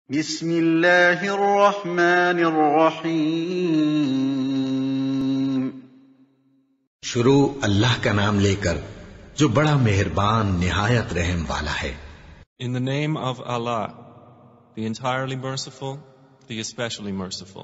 بسم اللہ الرحمن الرحیم۔ شروع اللہ کا نام لے کر جو بڑا مہربان نہایت رحم والا ہے۔ In the name of Allah, the entirely merciful, the especially merciful.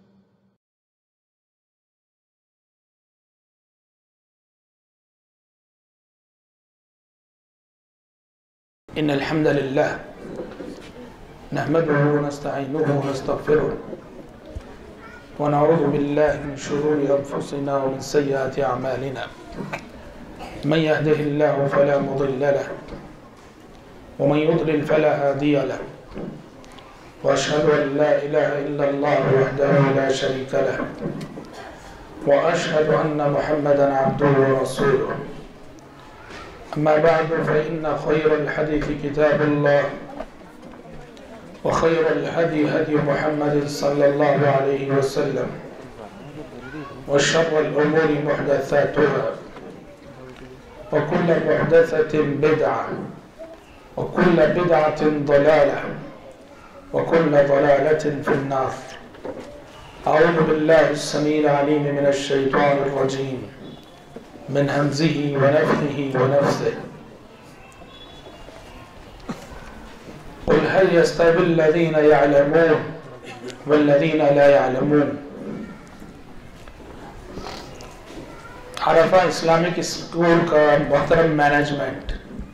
إن الحمد لله نحمده ونستعينه ونستغفره ونعوذ بالله من شرور أنفسنا ومن سيئات أعمالنا من يهده الله فلا مضل له ومن يضلل فلا هادي له وأشهد أن لا إله إلا الله وحده لا شريك له وأشهد أن محمدا عبده ورسوله أما بعد فإن خير الحديث كتاب الله وخير الهدي هدي محمد صلى الله عليه وسلم وشر الأمور محدثاتها وكل محدثة بدعة وكل بدعة ضلالة وكل ضلالة في النار. أعوذ بالله السميع العليم من الشيطان الرجيم من همزه ونفخه ونفثه. قل هل يستوي الذين يعلمون والذين لا يعلمون. عرفہ اسلامک اسکول کا محترم مینجمنٹ،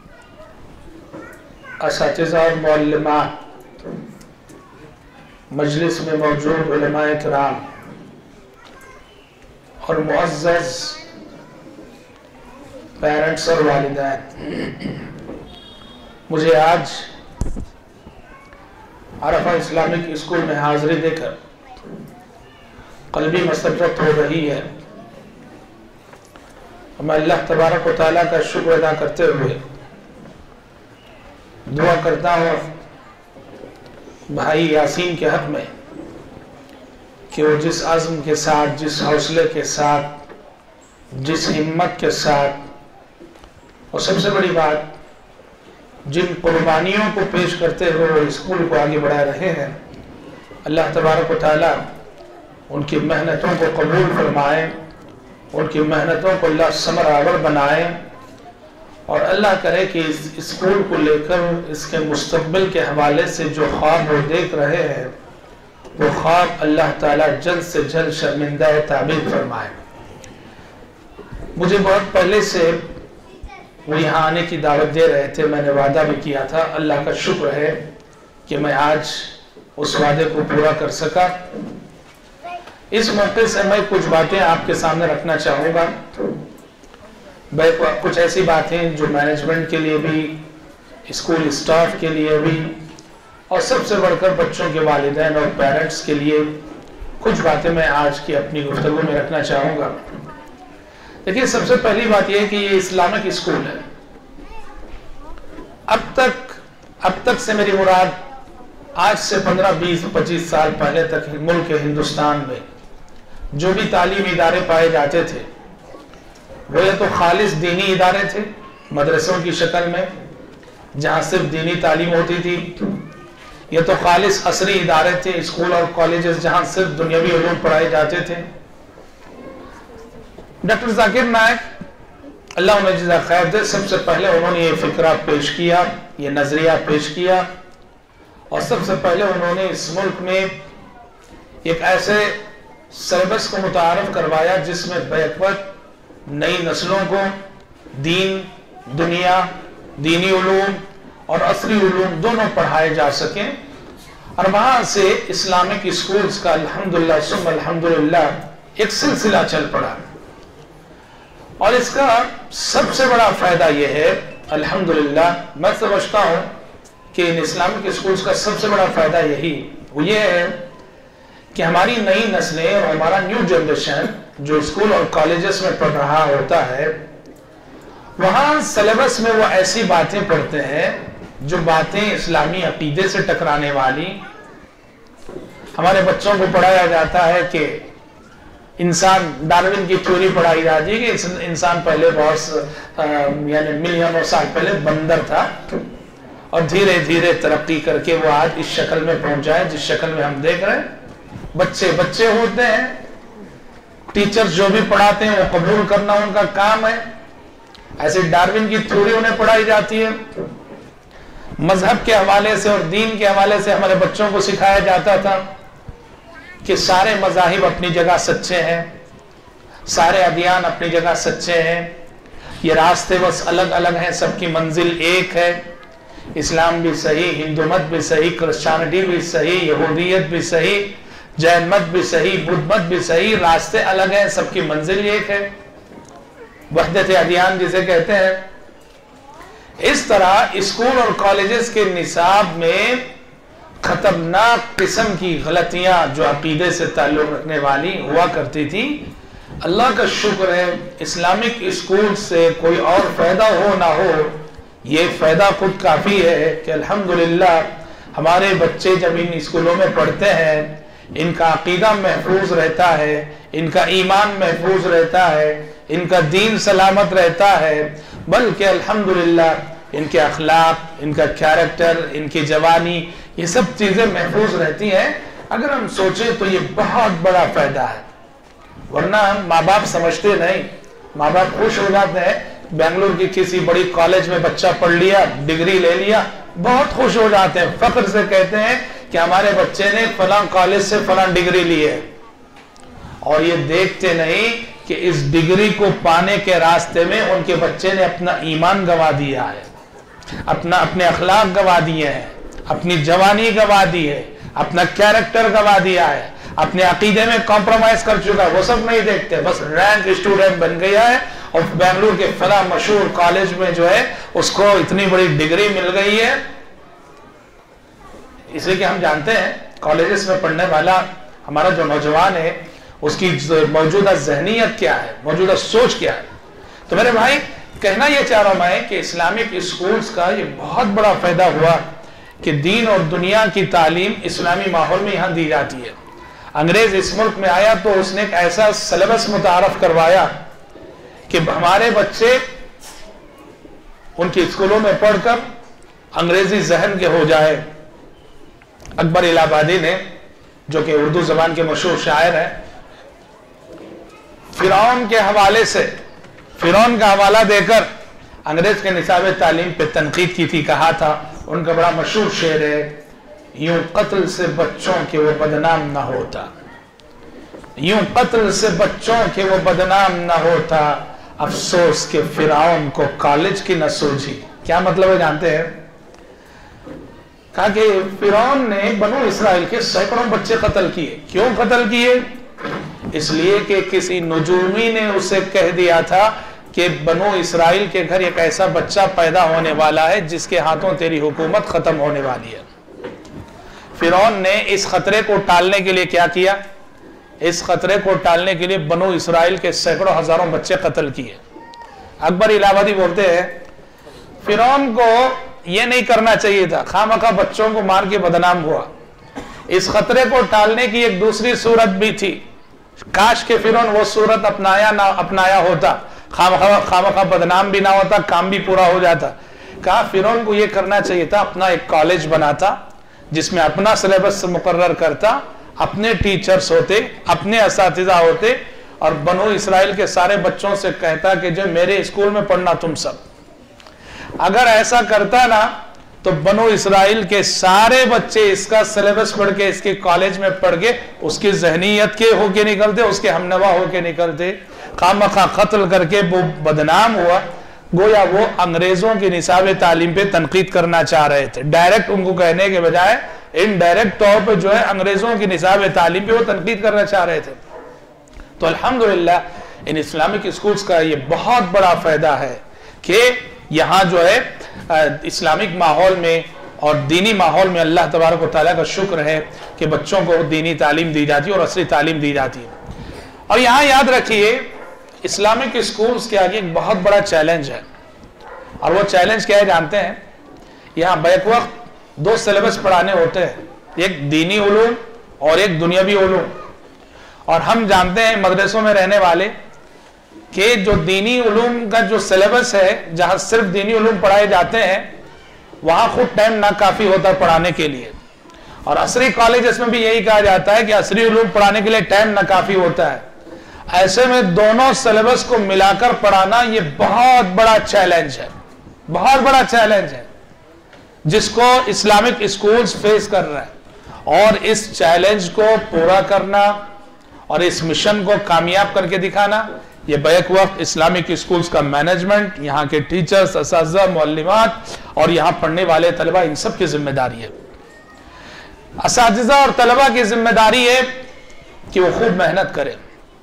اساتذہ اور معلمات، مجلس میں موجود علماء کرام اور معزز پیرنٹس اور والدین، مجھے آج عرفہ اسلامک اسکول میں حاضری دے کر قلبی مسرت ہو رہی ہے۔ میں اللہ تبارک و تعالیٰ کا شکر ادا کرتے ہوئے دعا کرتا ہوں بھائی یاسین کے حق میں کہ وہ جس عزم کے ساتھ، جس حوصلے کے ساتھ، جس ہمت کے ساتھ، اور سب سے بڑی بات جن قربانیوں کو پیش کرتے ہوئے وہ اسکول کو آگے بڑھا رہے ہیں، اللہ تبارک و تعالیٰ ان کی محنتوں کو قبول فرمائے، ان کی محنتوں کو اللہ ثمر آور بنائے، اور اللہ کرے کہ اس اسکول کو لے کر اس کے مستقبل کے حوالے سے جو خواب وہ دیکھ رہے ہیں وہ خواب اللہ تعالیٰ جلد سے جلد شرمندہ تعبیر فرمائے۔ مجھے بہت پہلے سے وہ یہاں آنے کی دعوت دے رہے تھے، میں نے وعدہ بھی کیا تھا، اللہ کا شکر ہے کہ میں آج اس وعدے کو پورا کر سکا۔ اس موقع سے میں کچھ باتیں آپ کے سامنے رکھنا چاہوں گا، کچھ ایسی باتیں جو مینجمنٹ کے لیے بھی، اسکول اسٹاف کے لیے بھی، اور سب سے بڑھ کر بچوں کے والدین اور پیرنٹس کے لیے کچھ باتیں میں آج کی اپنی گفتگو میں رکھنا چاہوں گا۔ دیکھیے، سب سے پہلی بات یہ ہے کہ یہ اسلامک اسکول ہے۔ اب تک سے میری مراد آج سے 15 20 25 سال پہلے تک ملک ہندوستان میں جو بھی تعلیمی ادارے پائے جاتے تھے وہ یہ تو خالص دینی ادارے تھے مدرسوں کی شکل میں جہاں صرف دینی تعلیم ہوتی تھی، یہ تو خالص عصری ادارے تھے، اسکول اور کالجز جہاں صرف دنیاوی علوم پڑھائے جاتے تھے۔ ڈاکٹر ذاکر نائک اللہ انہیں جزا خیر دے، سب سے پہلے انہوں نے یہ فکرہ پیش کیا، یہ نظریہ پیش کیا، اور سب سے پہلے انہوں نے اس ملک میں ایک ایسے سلیبس کو متعارف کروایا جس میں بیک وقت نئی نسلوں کو دین، دنیا، دینی علوم اور عصری علوم دونوں پڑھائے جا سکیں، اور وہاں سے اسلامک اسکولز کا الحمدللہ ثم الحمدللہ ایک سلسلہ چل پڑا۔ اور اس کا سب سے بڑا فائدہ یہ ہے، الحمدللہ میں سمجھتا ہوں کہ ان اسلامک اسکولز کا سب سے بڑا فائدہ وہ یہ ہے کہ ہماری نئی نسلیں اور ہمارا نیو جنریشن جو اسکول اور کالجز میں پڑھ رہا ہوتا ہے، وہاں سلیبس میں وہ ایسی باتیں پڑھتے ہیں جو باتیں اسلامی عقیدے سے ٹکرانے والی۔ ہمارے بچوں کو پڑھایا جاتا ہے کہ انسان، ڈارون کی تھیوری پڑھائی جاتی ہے کہ انسان پہلے بہت یعنی ملینوں سال پہلے بندر تھا، اور دھیرے دھیرے ترقی کر کے وہ آج اس شکل میں پہنچ جائے جس شکل میں ہم دیکھ رہے ہیں. بچے بچے ہوتے ہیں, ٹیچر جو بھی پڑھاتے ہیں وہ قبول کرنا ان کا کام ہے. ایسے ڈارون کی تھیوری انہیں پڑھائی جاتی ہے. مذہب کے حوالے سے اور دین کے حوالے سے ہمارے بچوں کو سکھایا جاتا تھا کہ سارے مذاہب اپنی جگہ سچے ہیں, سارے ادیان اپنی جگہ سچے ہیں, یہ راستے بس الگ الگ ہیں, سب کی منزل ایک ہے. اسلام بھی صحیح, ہندو مت بھی صحیح, کرسچینٹی بھی صحیح, یہودیت بھی صحیح, جین مت بھی صحیح, بدھ مت بھی صحیح, راستے الگ ہیں, سب کی منزل ایک ہے. وحدت ادیان جسے کہتے ہیں. اس طرح اسکول اور کالجز کے نصاب میں خطرناک قسم کی غلطیاں جو عقیدے سے تعلق رکھنے والی ہوا کرتی تھی. اللہ کا شکر ہے اسلامک اسکول سے کوئی اور فائدہ ہو نہ ہو, یہ فائدہ خود کافی ہے کہ الحمدللہ ہمارے بچے جب ان اسکولوں میں پڑھتے ہیں ان کا عقیدہ محفوظ رہتا ہے, ان کا ایمان محفوظ رہتا ہے, ان کا دین سلامت رہتا ہے, بلکہ الحمدللہ ان کے اخلاق, ان کا کیریکٹر, ان کی جوانی, یہ سب چیزیں محفوظ رہتی ہیں. اگر ہم سوچیں تو یہ بہت بڑا فائدہ ہے. ورنہ ہم ماں باپ سمجھتے نہیں, ماں باپ خوش ہو جاتے ہیں, بنگلور کی کسی بڑی کالج میں بچہ پڑھ لیا, ڈگری لے لیا, بہت خوش ہو جاتے ہیں, فخر سے کہتے ہیں کہ ہمارے بچے نے فلاں کالج سے فلاں ڈگری لی ہے. اور یہ دیکھتے نہیں کہ اس ڈگری کو پانے کے راستے میں ان کے بچے نے اپنا ایمان گوا دیا ہے, اپنے اخلاق گوا دیے ہیں, اپنی جوانی گوا دی ہے, اپنا کیریکٹر گوا دیا ہے, اپنے عقیدے میں کمپرومائز کر چکا ہے. وہ سب نہیں دیکھتے, بس رینک اسٹوڈنٹ بن گیا ہے اور بنگلور کے فلاں مشہور کالج میں جو ہے اس کو اتنی بڑی ڈگری مل گئی ہے. اس لیے کہ ہم جانتے ہیں کالجز میں پڑھنے والا ہمارا جو نوجوان ہے اس کی موجودہ ذہنیت کیا ہے, موجودہ سوچ کیا ہے. تو میرے بھائی کہنا یہ چاہ رہا ہوں میں کہ اسلامک اسکولز کا یہ بہت بڑا فائدہ ہوا کہ دین اور دنیا کی تعلیم اسلامی ماحول میں یہاں دی جاتی ہے. انگریز اس ملک میں آیا تو اس نے ایک ایسا سلیبس متعارف کروایا کہ ہمارے بچے ان کی اسکولوں میں پڑھ کر انگریزی ذہن کے ہو جائے. اکبر الہ آبادی نے, جو کہ اردو زبان کے مشہور شاعر ہیں, فرعون کے حوالے سے, فرعون کا حوالہ دے کر انگریز کے نصاب تعلیم پہ تنقید کی تھی. کہا تھا, ان کا بڑا مشہور شعر ہے, یوں قتل سے بچوں کے وہ بدنام نہ ہوتا, یوں قتل سے بچوں کے وہ بدنام نہ ہوتا, افسوس کہ فرعون کو کالج کی نہ سوجھی. کیا مطلب ہے جانتے ہیں؟ کہا کہ فرعون نے بنو اسرائیل کے سینکڑوں بچے قتل کیے. کیوں قتل کیے؟ اس لیے کہ کسی نجومی نے اسے کہہ دیا تھا کہ بنو اسرائیل کے گھر ایک ایسا بچہ پیدا ہونے والا ہے جس کے ہاتھوں تیری حکومت ختم ہونے والی ہے. فرعون نے اس خطرے کو ٹالنے کے لیے کیا کیا؟ اس خطرے کو ٹالنے کے لیے بنو اسرائیل کے سینکڑوں ہزاروں بچے قتل کیے. اکبر الہ آبادی بولتے ہیں فرعون کو یہ نہیں کرنا چاہیے تھا, خواہ بچوں کو مار کے بدنام ہوا. اس خطرے کو ٹالنے کی ایک دوسری صورت بھی تھی, کاش کہ فرعون وہ صورت اپنایا ہوتا, خواہ بدنام بھی نہ ہوتا, کام بھی پورا ہو جاتا. کہا فرعون کو یہ کرنا چاہیے تھا, اپنا ایک کالج بناتا جس میں اپنا سلیبس مقرر کرتا, اپنے ٹیچرز ہوتے, اپنے اساتذہ ہوتے, اور بنو اسرائیل کے سارے بچوں سے کہتا کہ جو میرے اسکول میں پڑھنا تم سب. اگر ایسا کرتا نا تو بنو اسرائیل کے سارے بچے اس کا سلیبس پڑھ کے, اس کے کالج میں پڑھ کے, اس کی ذہنیت کے ہو کے نکلتے, اس کے ہمنوا ہو کے نکلتے. خامخواہ قتل کر کے وہ بدنام ہوا. گویا وہ انگریزوں کی نصاب تعلیم پہ تنقید کرنا چاہ رہے تھے, ڈائریکٹ ان کو کہنے کے بجائے انڈائریکٹ طور پہ جو ہے انگریزوں کی نصاب تعلیم پہ وہ تنقید کرنا چاہ رہے تھے. تو الحمدللہ ان اسلامک اسکولز کا یہ بہت بڑا فائدہ ہے کہ یہاں جو ہے اسلامک ماحول میں اور دینی ماحول میں اللہ تبارک و تعالیٰ کا شکر ہے کہ بچوں کو دینی تعلیم دی جاتی ہے اور عصری تعلیم دی جاتی ہے. اور یہاں یاد رکھیے اسلامک اسکولز کے آگے ایک بہت بڑا چیلنج ہے, اور وہ چیلنج کیا ہے جانتے ہیں؟ یہاں بیک وقت دو سلیبس پڑھانے ہوتے ہیں, ایک دینی علوم اور ایک دنیاوی علوم. اور ہم جانتے ہیں مدرسوں میں رہنے والے کہ جو دینی علوم کا جو سلیبس ہے, جہاں صرف دینی علوم پڑھائے جاتے ہیں, وہاں خود ٹائم ناکافی ہوتا ہے پڑھانے کے لیے. اور عصری کالجز میں بھی یہی کہا جاتا ہے کہ عصری علوم پڑھانے کے لیے ٹائم ناکافی ہوتا ہے. ایسے میں دونوں سلیبس کو ملا کر پڑھانا یہ بہت بڑا چیلنج ہے, بہت بڑا چیلنج ہے جس کو اسلامک اسکولز فیس کر رہے ہیں. اور اس چیلنج کو پورا کرنا اور اس مشن کو کامیاب کر کے دکھانا یہ بیک وقت اسلامک اسکولز کا مینجمنٹ, یہاں کے ٹیچرز, اساتذہ, معلمات اور یہاں پڑھنے والے طلبہ, ان سب کی ذمہ داری ہے. اساتذہ اور طلبہ کی ذمہ داری ہے کہ وہ خوب محنت کریں,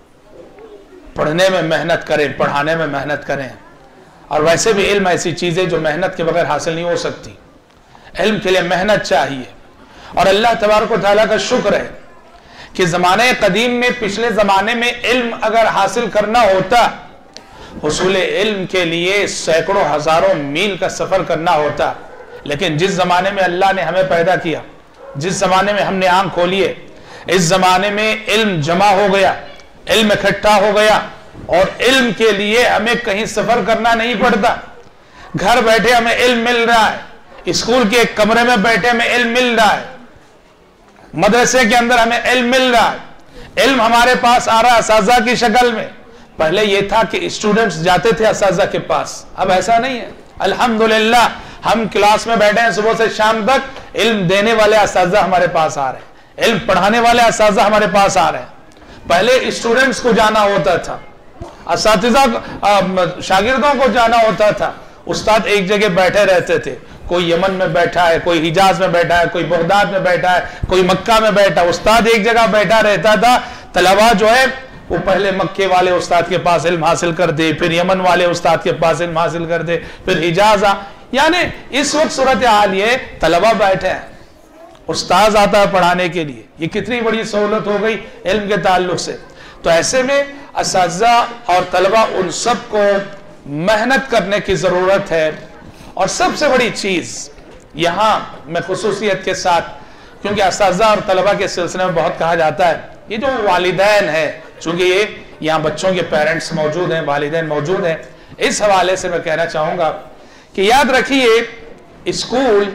پڑھنے میں محنت کریں, پڑھانے میں محنت کریں. اور ویسے بھی علم ایسی چیز ہے جو محنت کے بغیر حاصل نہیں ہو سکتی. علم کے لیے محنت چاہیے. اور اللہ تبارک و تعالیٰ کا شکر ہے کہ زمانے قدیم میں, پچھلے زمانے میں علم اگر حاصل کرنا ہوتا, حصول علم کے لیے سینکڑوں ہزاروں میل کا سفر کرنا ہوتا. لیکن جس زمانے میں اللہ نے ہمیں پیدا کیا, جس زمانے میں ہم نے آنکھ کھولی ہے, اس زمانے میں علم جمع ہو گیا, علم اکٹھا ہو گیا, اور علم کے لیے ہمیں کہیں سفر کرنا نہیں پڑتا. گھر بیٹھے ہمیں علم مل رہا ہے, اسکول کے ایک کمرے میں بیٹھے ہمیں علم مل رہا ہے, مدرسے کے اندر ہمیں علم مل رہا ہے. علم ہمارے پاس آ رہا ہے اساتذہ کی شکل میں. پہلے یہ تھا کہ اسٹوڈنٹس جاتے تھے اساتذہ کے پاس, اب ایسا نہیں ہے. الحمدللہ ہم کلاس میں بیٹھے ہیں صبح سے شام تک, علم دینے والے اساتذہ ہمارے پاس آ رہے ہیں, علم پڑھانے والے اساتذہ ہمارے پاس آ رہے ہیں. پہلے اسٹوڈنٹس کو جانا ہوتا تھا, اساتذہ شاگردوں کو جانا ہوتا تھا. استاد ایک جگہ بیٹھے رہتے تھے, کوئی یمن میں بیٹھا ہے, کوئی حجاز میں بیٹھا ہے, کوئی بغداد میں بیٹھا ہے, کوئی مکہ میں بیٹھا. استاد ایک جگہ بیٹھا رہتا تھا. طلبہ جو ہے وہ پہلے مکے والے استاد کے پاس علم حاصل کر دے, پھر یمن والے استاد کے پاس علم حاصل کر دے, پھر حجاز یعنی اس وقت صورتحال یہ طلبہ بیٹھے ہیں, استاد آتا ہے پڑھانے کے لیے. یہ کتنی بڑی سہولت ہو گئی علم کے تعلق سے. تو ایسے میں اساتذہ اور طلبہ ان سب کو محنت کرنے کی ضرورت ہے. اور سب سے بڑی چیز یہاں میں خصوصیت کے ساتھ, کیونکہ اساتذہ اور طلبہ کے سلسلے میں بہت کہا جاتا ہے, یہ جو والدین ہیں, چونکہ یہ یہاں بچوں کے پیرنٹس موجود ہیں, والدین موجود ہیں, اس حوالے سے میں کہنا چاہوں گا کہ یاد رکھیے اسکول,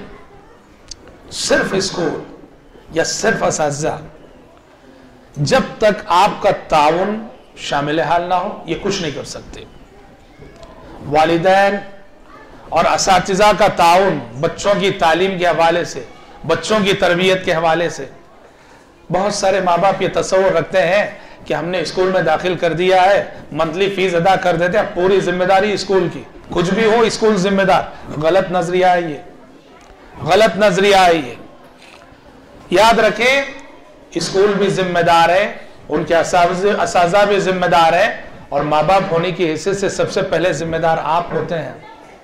صرف اسکول یا صرف اساتذہ, جب تک آپ کا تعاون شامل حال نہ ہو یہ کچھ نہیں کر سکتے. والدین اور اساتذہ کا تعاون بچوں کی تعلیم کے حوالے سے, بچوں کی تربیت کے حوالے سے. بہت سارے ماں باپ یہ تصور رکھتے ہیں کہ ہم نے اسکول میں داخل کر دیا ہے, منتھلی فیس ادا کر دیتے ہیں, پوری ذمہ داری اسکول کی, کچھ بھی ہو اسکول ذمہ دار. غلط نظریہ ہے یہ, غلط نظریہ ہے یہ. یاد رکھیں اسکول بھی ذمہ دار ہے, ان کے اساتذہ بھی ذمہ دار ہے, اور ماں باپ ہونے کی حیثیت سے سب سے پہلے ذمہ دار آپ ہوتے ہیں.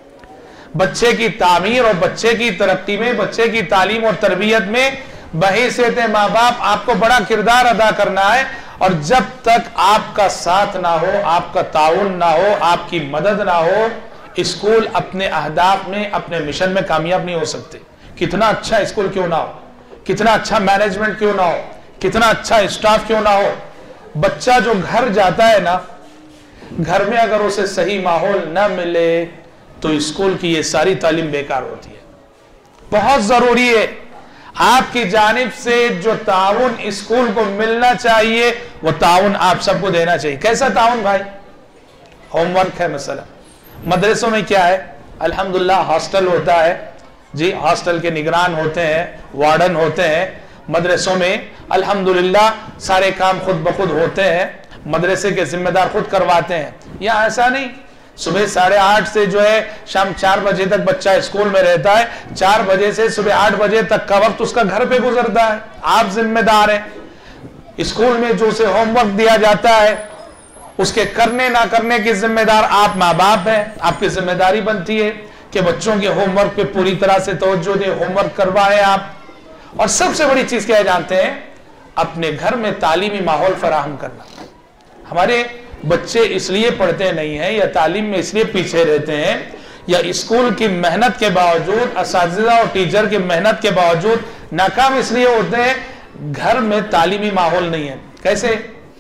بچے کی تعمیر اور بچے کی ترقی میں, بچے کی تعلیم اور تربیت میں بحیثیت ماں باپ آپ کو بڑا کردار ادا کرنا ہے. اور جب تک آپ کا ساتھ نہ ہو, آپ کا تعاون نہ ہو, آپ کی مدد نہ ہو, اسکول اپنے اہداف میں, اپنے مشن میں کامیاب نہیں ہو سکتے. کتنا اچھا اسکول کیوں نہ ہو, کتنا اچھا مینجمنٹ کیوں نہ ہو, کتنا اچھا اسٹاف کیوں نہ ہو, بچہ جو گھر جاتا ہے نا, گھر میں اگر اسے صحیح ماحول نہ ملے تو اسکول کی یہ ساری تعلیم بیکار ہوتی ہے. بہت ضروری ہے آپ کی جانب سے جو تعاون اسکول کو ملنا چاہیے وہ تعاون آپ سب کو دینا چاہیے. کیسا تعاون بھائی؟ ہوم ورک ہے مثلا. مدرسوں میں کیا ہے, الحمدللہ ہاسٹل ہوتا ہے جی, ہاسٹل کے نگران ہوتے ہیں, وارڈن ہوتے ہیں. مدرسوں میں الحمدللہ سارے کام خود بخود ہوتے ہیں, مدرسے کے ذمہ دار خود کرواتے ہیں. یہاں ایسا نہیں, صبح 8:30 سے جو ہے شام 4 بجے تک بچہ اسکول میں رہتا ہے, 4 بجے سے صبح 8 بجے تک کا وقت اس کا گھر پہ گزرتا ہے. آپ ذمہ دار ہیں. اسکول میں جو اسے ہوم ورک دیا جاتا ہے اس کے کرنے نہ کرنے کی ذمہ دار آپ ماں باپ ہیں. آپ کی ذمہ داری بنتی ہے کہ بچوں کے ہوم ورک پہ پوری طرح سے توجہ دیں, ہوم ورک کروائیں آپ. اور سب سے بڑی چیز کیا جانتے ہیں, اپنے گھر میں تعلیمی ماحول فراہم کرنا. ہمارے بچے اس لیے پڑھتے نہیں ہیں یا تعلیم میں اس لیے پیچھے رہتے ہیں, یا اسکول کی محنت کے باوجود, اساتذہ اور ٹیچر کی محنت کے باوجود ناکام اس لیے ہوتے ہیں, گھر میں تعلیمی ماحول نہیں ہے. کیسے؟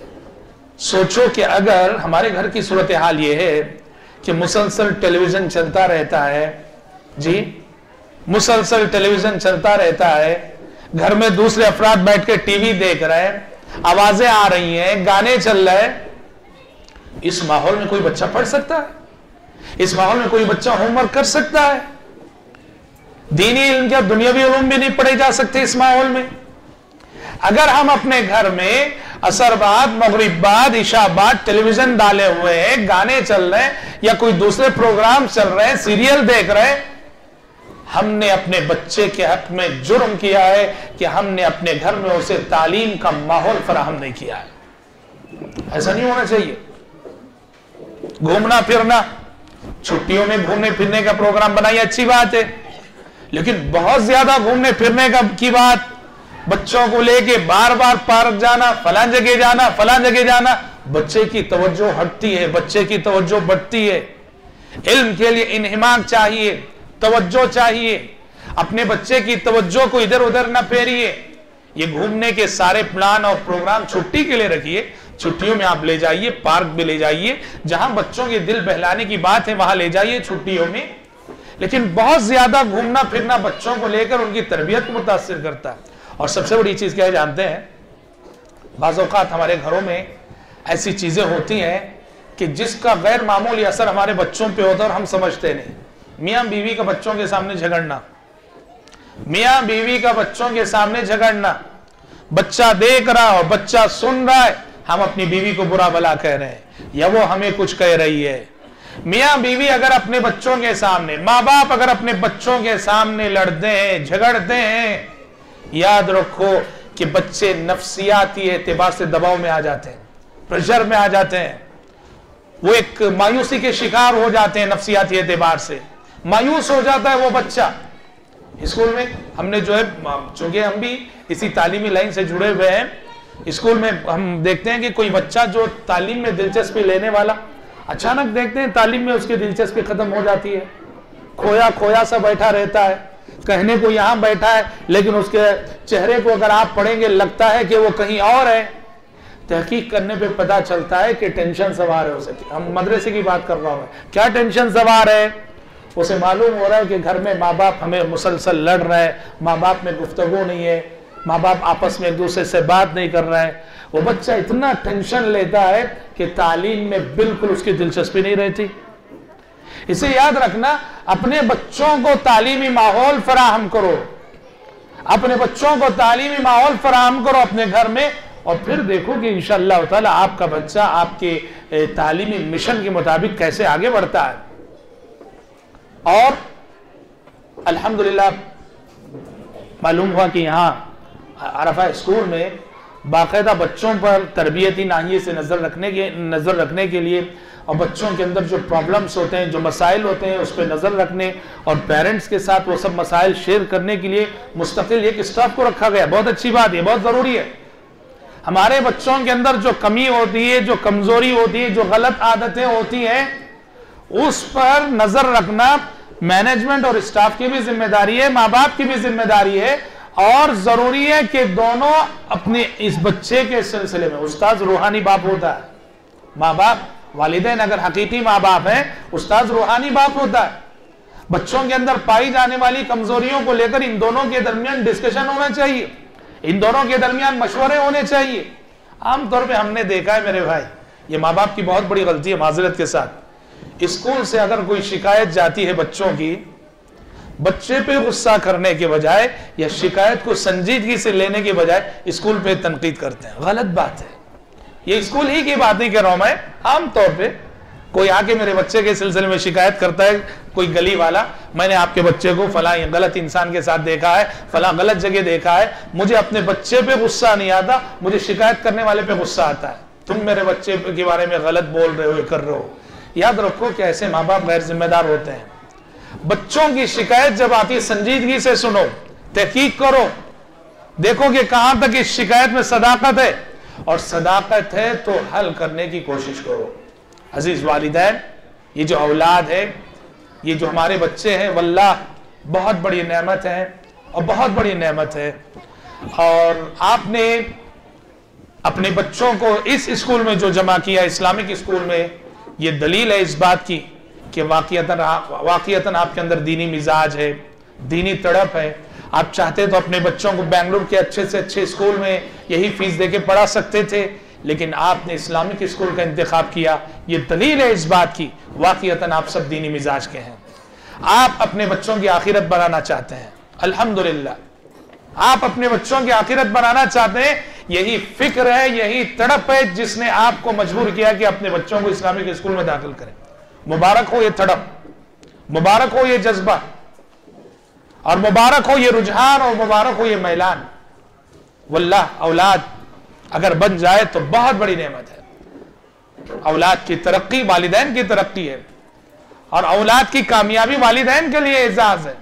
سوچو کہ اگر ہمارے گھر کی صورتحال یہ ہے کہ مسلسل ٹیلی ویژن چلتا رہتا ہے جی, मुसलसल टेलीविजन चलता रहता है, घर में दूसरे अफराद बैठ के टीवी देख रहे हैं, आवाजें आ रही हैं, गाने चल रहे हैं, इस माहौल में कोई बच्चा पढ़ सकता है? इस माहौल में कोई बच्चा होमवर्क कर सकता है? दीनी इल्म या दुनियावी इल्म भी नहीं पढ़े जा सकते इस माहौल में। अगर हम अपने घर में असर बाद, मगरिब बाद, इशा बाद टेलीविजन डाले हुए हैं, गाने चल रहे हैं या कोई दूसरे प्रोग्राम चल रहे हैं, सीरियल देख रहे हैं, हमने अपने बच्चे के हक में जुर्म किया है कि हमने अपने घर में उसे तालीम का माहौल फराहम नहीं किया है। ऐसा नहीं होना चाहिए। घूमना फिरना, छुट्टियों में घूमने फिरने का प्रोग्राम बनाइए, अच्छी बात है, लेकिन बहुत ज्यादा घूमने फिरने की बात, बच्चों को लेके बार बार पार्क जाना, फलां जगह जाना, फलां जगह जाना, बच्चे की तवज्जो हटती है, बच्चे की तवज्जो बढ़ती है। इल्म के लिए इन्हिमाक चाहिए, तवज्जो चाहिए। अपने बच्चे की तवज्जो को इधर उधर ना फेरिए। ये घूमने के सारे प्लान और प्रोग्राम छुट्टी के लिए रखिए, छुट्टियों में आप ले जाइए, पार्क भी ले जाइए, जहां बच्चों के दिल बहलाने की बात है वहां ले जाइए छुट्टियों में। लेकिन बहुत ज्यादा घूमना फिरना बच्चों को लेकर उनकी तरबियत को मुतासिर करता है। और सबसे बड़ी चीज क्या है जानते हैं, बाज़ औक़ात हमारे घरों में ऐसी चीजें होती हैं कि जिसका गैर मामूली असर हमारे बच्चों पे होता है और हम समझते नहीं। मियाँ बीवी का बच्चों के सामने झगड़ना, मियाँ बीवी का बच्चों के सामने झगड़ना, बच्चा देख रहा हो, बच्चा सुन रहा है, हम अपनी बीवी को बुरा भला कह रहे हैं या वो हमें कुछ कह रही है। मियाँ बीवी अगर अपने बच्चों के सामने, माँ बाप अगर अपने बच्चों के सामने लड़ते हैं, झगड़ते हैं, याद रखो कि बच्चे नफ्सियाती एतबार से दबाव में आ जाते हैं, प्रेशर में आ जाते हैं, वो एक मायूसी के शिकार हो जाते हैं। नफ्सियाती एतबार से मायूस हो जाता है वो बच्चा। स्कूल में हमने जो है, चूंकि हम भी इसी तालीमी लाइन से जुड़े हुए हैं, स्कूल में हम देखते हैं कि कोई बच्चा जो तालीम में दिलचस्पी लेने वाला, अचानक देखते हैं तालीम में उसकी दिलचस्पी खत्म हो जाती है, खोया खोया सा बैठा रहता है, कहने को यहां बैठा है लेकिन उसके चेहरे को अगर आप पढ़ेंगे लगता है कि वो कहीं और है। तहकीक करने पे पता चलता है कि टेंशन सवार है उसे। हम मदरसे की बात कर रहा हूं, क्या टेंशन सवार है? उसे मालूम हो रहा है कि घर में माँ बाप हमें मुसलसल लड़ रहे हैं, माँ बाप में गुफ्तगू नहीं है, माँ बाप आपस में एक दूसरे से बात नहीं कर रहे हैं। वो बच्चा इतना टेंशन लेता है कि तालीम में बिल्कुल उसकी दिलचस्पी नहीं रहती। इसे याद रखना, अपने बच्चों को तालीमी माहौल फराहम करो, अपने बच्चों को तालीमी माहौल फराहम करो अपने घर में, और फिर देखो कि इंशाअल्लाह ताला आपका बच्चा आपके तालीमी मिशन के मुताबिक कैसे आगे बढ़ता है। और अल्हम्दुलिल्लाह मालूम हुआ कि यहाँ अरफा स्कूल में बाकायदा बच्चों पर तरबियती नाहिये से नजर रखने के लिए और बच्चों के अंदर जो प्रॉब्लम्स होते हैं, जो मसाइल होते हैं, उस पर नजर रखने और पेरेंट्स के साथ वो सब मसाइल शेयर करने के लिए मुस्तकिल एक स्टाफ को रखा गया। बहुत अच्छी बात है, बहुत जरूरी है। हमारे बच्चों के अंदर जो कमी होती है, जो कमजोरी होती है, जो गलत आदतें होती हैं, उस पर नजर रखना मैनेजमेंट और स्टाफ की भी जिम्मेदारी है, माँ बाप की भी जिम्मेदारी है। और जरूरी है कि दोनों अपने इस बच्चे के सिलसिले में, उस्ताद रूहानी बाप होता है, माँ बाप वालिदैन अगर हकीकी माँ बाप हैं, उस्ताद रूहानी बाप होता है। बच्चों के अंदर पाई जाने वाली कमजोरियों को लेकर इन दोनों के दरमियान डिस्कशन होना चाहिए, इन दोनों के दरमियान मशवरे होने चाहिए। आमतौर पे हमने देखा है मेरे भाई, ये माँ बाप की बहुत बड़ी गलती है, माजरत के साथ। स्कूल से अगर कोई शिकायत जाती है बच्चों की, बच्चे पे गुस्सा करने के बजाय या शिकायत को संजीदगी से लेने के बजाय स्कूल पे तनकीद करते हैं। गलत बात है। ये स्कूल ही की बात नहीं कर रहा हूं मैं, आमतौर पे कोई आके मेरे बच्चे के सिलसिले में शिकायत करता है, कोई गली वाला, मैंने आपके बच्चे को फला गलत इंसान के साथ देखा है, फला गलत जगह देखा है, मुझे अपने बच्चे पे गुस्सा नहीं आता, मुझे शिकायत करने वाले पे गुस्सा आता है, तुम मेरे बच्चे के बारे में गलत बोल रहे हो, कर रहे हो। याद रखो कि ऐसे माँ बाप गैर जिम्मेदार होते हैं। बच्चों की शिकायत जब आती है, संजीदगी से सुनो, तहकीक करो, देखो कि कहां तक इस शिकायत में सदाकत है, और सदाकत है तो हल करने की कोशिश करो। अजीज वालिदैन, ये जो औलाद है, ये जो हमारे बच्चे हैं, वल्लाह बहुत बड़ी नेमत है और बहुत बड़ी नेमत है। और आपने अपने बच्चों को इस स्कूल में जो जमा किया, इस्लामिक स्कूल में, ये दलील है इस बात की कि वाकईतन आपके अंदर दीनी मिजाज है, दीनी तड़प है। आप चाहते तो अपने बच्चों को बेंगलुरु के अच्छे से अच्छे स्कूल में यही फीस देके पढ़ा सकते थे, लेकिन आपने इस्लामिक स्कूल का इंतखाब किया। ये दलील है इस बात की वाकईतन आप सब दीनी मिजाज के हैं। आप अपने बच्चों की आखिरत बनाना चाहते हैं, अल्हम्दुलिल्लाह, आप अपने बच्चों की आखिरत बनाना चाहते हैं। यही फिक्र है, यही तड़प है जिसने आपको मजबूर किया कि अपने बच्चों को इस्लामिक स्कूल में दाखिल करें। मुबारक हो ये तड़प, मुबारक हो ये जज्बा, और मुबारक हो ये रुझान, और मुबारक हो ये मैलान। वल्लाह औलाद अगर बन जाए तो बहुत बड़ी नेमत है। औलाद की तरक्की वालिदैन की तरक्की है, और औलाद की कामयाबी वालिदैन के लिए एजाज है।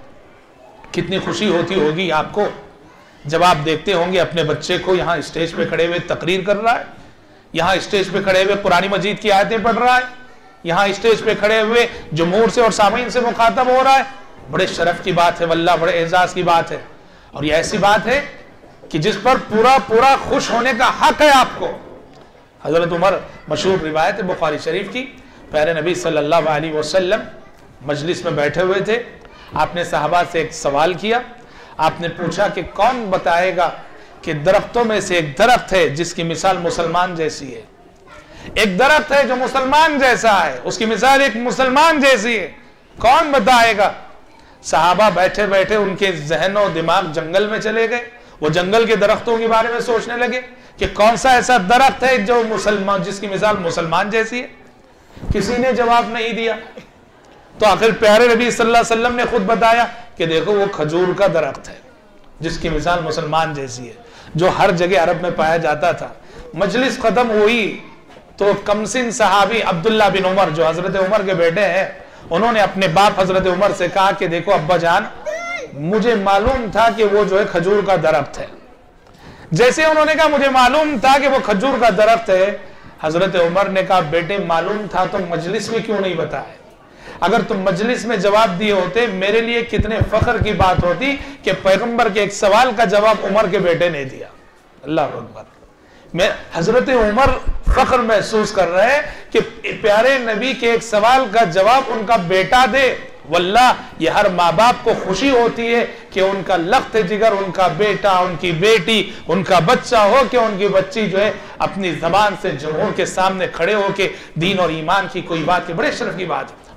कितनी खुशी होती होगी आपको जब आप देखते होंगे अपने बच्चे को यहाँ स्टेज पे खड़े हुए तकरीर कर रहा है, यहाँ स्टेज पे खड़े हुए कुरानी मजीद की आयतें पढ़ रहा है, यहाँ स्टेज पे खड़े हुए जमहूर से और सामीन से मुखातब हो रहा है। बड़े शरफ की बात है, वल्लाह बड़े एजाज की बात है। और ये ऐसी बात है कि जिस पर पूरा पूरा खुश होने का हक है आपको। हजरत उमर, मशहूर रिवायत है बुखारी शरीफ की, प्यारे नबी सल्लल्लाहु अलैहि वसल्लम मजलिस में बैठे हुए थे। आपने सहाबा से एक सवाल किया, आपने पूछा कि कौन बताएगा कि दरख्तों में से एक दरख्त है जिसकी मिसाल मुसलमान जैसी है। एक दरख्त है जो मुसलमान जैसा है, उसकी मिसाल एक मुसलमान जैसी है, कौन बताएगा। सहाबा बैठे बैठे उनके जहन और दिमाग जंगल में चले गए। वो जंगल के दरख्तों के बारे में सोचने लगे कि कौन सा ऐसा दरख्त है जो मुसलमान, जिसकी मिसाल मुसलमान जैसी है। किसी ने जवाब नहीं दिया। तो आखिर प्यारे नबी सल्लल्लाहु अलैहि वसल्लम ने खुद बताया कि देखो वो खजूर का दरख्त है जिसकी मिसाल मुसलमान जैसी है, जो हर जगह अरब में पाया जाता था। मजलिस खत्म हुई तो कमसिन सहाबी अब्दुल्ला बिन उमर, जो हजरत उमर के बेटे हैं, उन्होंने अपने बाप हजरत उमर से कहा कि देखो अब्बा जान, मुझे मालूम था कि वो जो है खजूर का दरख्त है। जैसे उन्होंने कहा मुझे मालूम था कि वो खजूर का दरख्त है, हजरत उमर ने कहा बेटे मालूम था तो मजलिस में क्यों नहीं बताया? अगर तुम मजलिस में जवाब दिए होते मेरे लिए कितने फख्र की बात होती कि पैगंबर के एक सवाल का जवाब उमर के बेटे ने दिया। अल्लाह अकबर। मैं हजरत उमर फख्र महसूस कर रहे हैं कि प्यारे नबी के एक सवाल का जवाब उनका बेटा दे। वल्लाह ये हर माँ बाप को खुशी होती है कि उनका लख्त जिगर, उनका बेटा, उनकी बेटी, उनका बच्चा हो कि उनकी बच्ची जो है अपनी जबान से जमहूर के सामने खड़े हो के दीन और ईमान की कोई बात की बड़े शर्फ की बात है।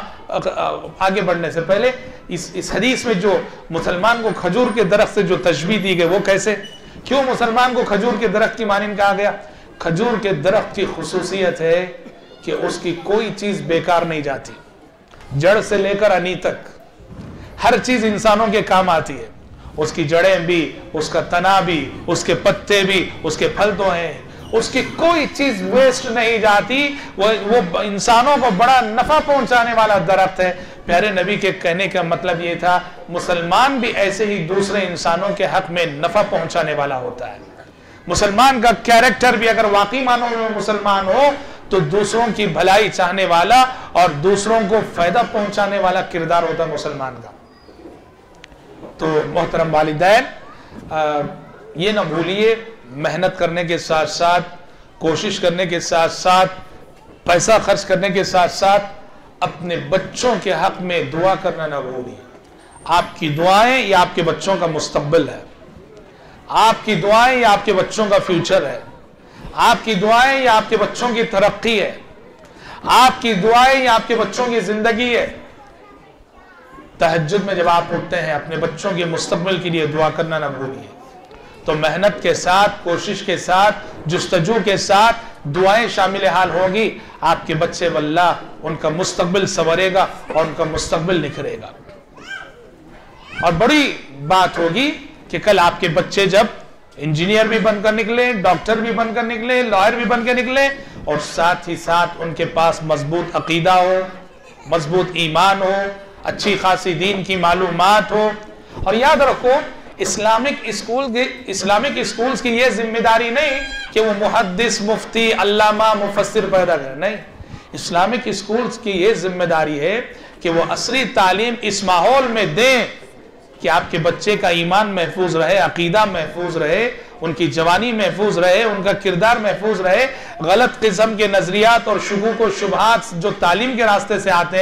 यहाँ आगे बढ़ने से पहले इस हदीस में जो मुसलमान को खजूर के दरख्त से जो तशबीह दी गई वो कैसे, क्यों मुसलमान को खजूर के दरख्त की मानिंद कहा गया? खजूर के दरख्त की खुसूसियत है कि उसकी कोई चीज बेकार नहीं जाती, जड़ से लेकर अनी तक हर चीज इंसानों के काम आती है। उसकी जड़ें भी, उसका तना भी, उसके पत्ते भी, उसके फल तो हैं, उसकी कोई चीज वेस्ट नहीं जाती। वो इंसानों को बड़ा नफा पहुंचाने वाला दरख्त है। प्यारे नबी के कहने का मतलब ये था मुसलमान भी ऐसे ही दूसरे इंसानों के हक में नफा पहुंचाने वाला होता है। मुसलमान का कैरेक्टर भी अगर वाकई मानो में मुसलमान हो तो दूसरों की भलाई चाहने वाला और दूसरों को फायदा पहुंचाने वाला किरदार होता है मुसलमान का। तो मोहतरम वालिदैन, ये ना भूलिए, मेहनत करने के साथ साथ, कोशिश करने के साथ साथ, पैसा खर्च करने के साथ साथ अपने बच्चों के हक में दुआ करना ना भूलिए। आपकी दुआएं ये आपके बच्चों का मुस्तकबिल है, आपकी दुआएं ये आपके बच्चों का फ्यूचर है, आपकी दुआएं ये आपके बच्चों की तरक्की है, आपकी दुआएं ये आपके बच्चों की जिंदगी है। तहज्जुद में जब आप उठते हैं अपने बच्चों के मुस्तकबिल के लिए दुआ करना ना भूलिए। तो मेहनत के साथ, कोशिश के साथ, जुस्तजू के साथ दुआएं शामिल हाल होगी, आपके बच्चे वल्लाह उनका मुस्तकबिल संवरेगा और उनका मुस्तकबिल निखरेगा। और बड़ी बात होगी कि कल आपके बच्चे जब इंजीनियर भी बनकर निकले, डॉक्टर भी बनकर निकले, लॉयर भी बनकर निकले, और साथ ही साथ उनके पास मजबूत अकीदा हो, मजबूत ईमान हो, अच्छी खासी दीन की मालूमात हो। और याद रखो इस्लामिक स्कूल्स की यह जिम्मेदारी नहीं कि वो मुहद्दिस, मुफ्ती, अल्लामा, मुफस्सिर पैदा करें, नहीं। इस्लामिक स्कूल्स की यह जिम्मेदारी है कि वो असली तालीम इस माहौल में दें कि आपके बच्चे का ईमान महफूज रहे, अकीदा महफूज रहे, उनकी जवानी महफूज रहे, उनका किरदार महफूज रहे। गलत किस्म के नजरियात और शुबूक और शुबहात जो तालीम के रास्ते से आते हैं,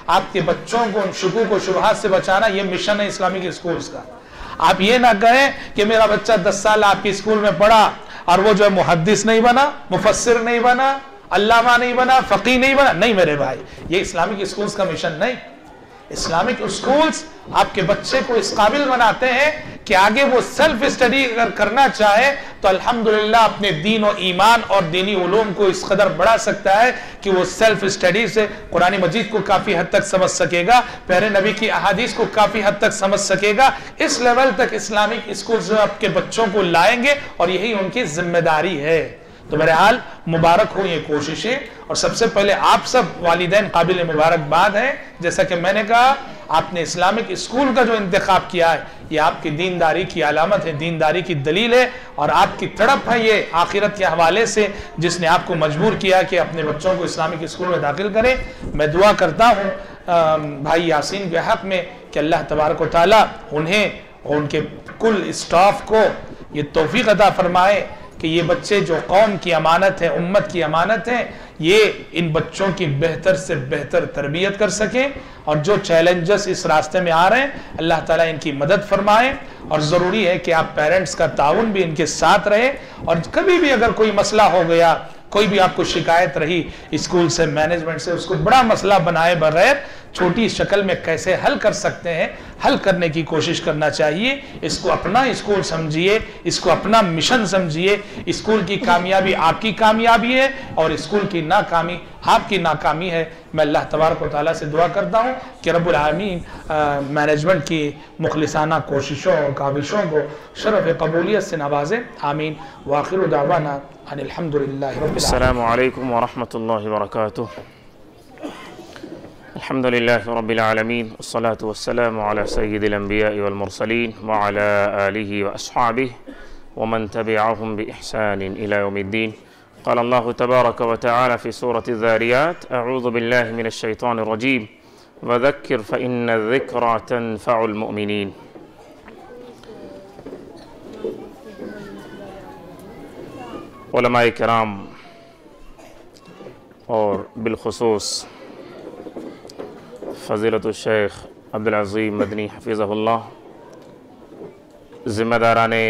आपके बच्चों को उन शुकूक व शुबहात से बचाना, ये मिशन है इस्लामिक स्कूल्स का। आप ये ना कहें कि मेरा बच्चा 10 साल आपके स्कूल में पढ़ा और वो जो है मुहद्दिस नहीं बना, मुफस्सिर नहीं बना, अल्लामा नहीं बना, फकीह नहीं बना। नहीं मेरे भाई, ये इस्लामिक स्कूल्स का मिशन नहीं। इस्लामिक स्कूल्स आपके बच्चे को इस काबिल बनाते हैं कि आगे वो सेल्फ स्टडी अगर करना चाहे तो अल्हम्दुलिल्लाह अपने दीन और ईमान और दीनी उलूम को इस कदर बढ़ा सकता है कि वो सेल्फ स्टडी से कुरान मजीद को काफी हद तक समझ सकेगा, प्यारे नबी की अहादीस को काफी हद तक समझ सकेगा। इस लेवल तक इस्लामिक स्कूल्स आपके बच्चों को लाएंगे और यही उनकी जिम्मेदारी है। तो मेरे हाल मुबारक हो ये कोशिशें, और सबसे पहले आप सब वालिदैन काबिल मुबारकबाद हैं। जैसा कि मैंने कहा, आपने इस्लामिक स्कूल का जो इंतखाब किया है ये आपकी दीनदारी की अलामत है, दीनदारी की दलील है, और आपकी तड़प है ये आखिरत के हवाले से जिसने आपको मजबूर किया कि अपने बच्चों को इस्लामिक स्कूल में दाखिल करें। मैं दुआ करता हूँ भाई यासीन के हक में कि अल्लाह तबारक व तआला उन्हें और उनके कुल स्टाफ को ये तौफीक अता फरमाए कि ये बच्चे जो कौम की अमानत है, उम्मत की अमानत है, ये इन बच्चों की बेहतर से बेहतर तरबियत कर सकें, और जो चैलेंजेस इस रास्ते में आ रहे हैं अल्लाह ताला इनकी मदद फरमाए। और ज़रूरी है कि आप पेरेंट्स का ताउन भी इनके साथ रहे, और कभी भी अगर कोई मसला हो गया, कोई भी आपको शिकायत रही स्कूल से, मैनेजमेंट से, उसको बड़ा मसला बनाए बगैर छोटी शक्ल में कैसे हल कर सकते हैं, हल करने की कोशिश करना चाहिए। इसको अपना स्कूल समझिए, इसको अपना मिशन समझिए। स्कूल की कामयाबी आपकी कामयाबी है और स्कूल की नाकामी आपकी नाकामी है। मैं अल्लाह तबारक व तआला से दुआ करता हूँ कि रब्बुल आलमीन मैनेजमेंट की मुखलिसाना कोशिशों और काविशों को शरफ़ कबूलियत से नवाजे। आमीन। व आखिरु दावाना अनिल हम्दुलिल्लाहि रब्बिल आलमीन। अस्सलामु अलैकुम व रहमतुल्लाहि व बरकातुहू। अल्हम्दुलिल्लाहि रब्बिल आलमीन वस्सलातु वस्सलामु अला सय्यिदिल अंबिया वल मुरसलीन व अला आलिहि व अस्हाबिहि व मन तबिअहुम बि इहसानिन इला यौमिद्दीन। क़ाल अल्लाहु तबारक व तआला फ़ी सूरति ज़ारियात अऊज़ु बिल्लाहि मिनश शैतानिर रजीम वज़क्किर फ़इन्न ज़िक्रा तनफ़उल मुमिनीन। उलमाए किराम और बिलखुसूस फ़ज़ीलतुल शेख अब्दुल अज़ीम मदनी हफ़िज़हुल्लाह, ज़िम्मेदाराने